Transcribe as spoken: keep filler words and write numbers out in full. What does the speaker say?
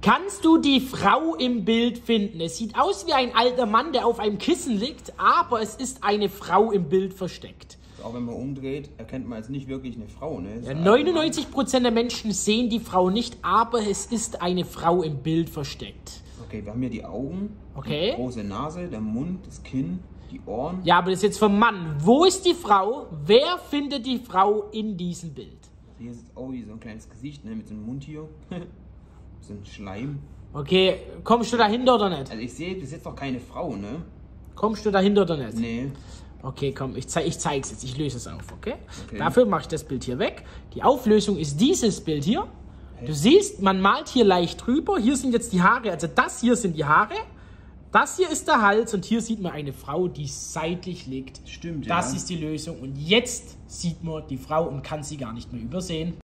Kannst du die Frau im Bild finden? Es sieht aus wie ein alter Mann, der auf einem Kissen liegt, aber es ist eine Frau im Bild versteckt. Auch wenn man umdreht, erkennt man jetzt nicht wirklich eine Frau. Ne? Ja, neunundneunzig Prozent der Menschen sehen die Frau nicht, aber es ist eine Frau im Bild versteckt. Okay, wir haben hier die Augen, okay. Die große Nase, der Mund, das Kinn, die Ohren. Ja, aber das ist jetzt vom Mann. Wo ist die Frau? Wer findet die Frau in diesem Bild? Hier ist auch wie so ein kleines Gesicht, ne, mit so einem Mund hier. So ein Schleim. Okay, kommst du dahinter oder nicht? Also ich sehe bis jetzt noch keine Frau, ne? Kommst du dahinter oder nicht? Nee. Okay, komm, ich, zeig, ich zeig's jetzt. Ich löse es auf, okay? okay. Dafür mache ich das Bild hier weg. Die Auflösung ist dieses Bild hier. Du siehst, man malt hier leicht drüber. Hier sind jetzt die Haare. Also das hier sind die Haare. Das hier ist der Hals. Und hier sieht man eine Frau, die seitlich liegt. Stimmt, das ja. ist die Lösung. Und jetzt sieht man die Frau und kann sie gar nicht mehr übersehen.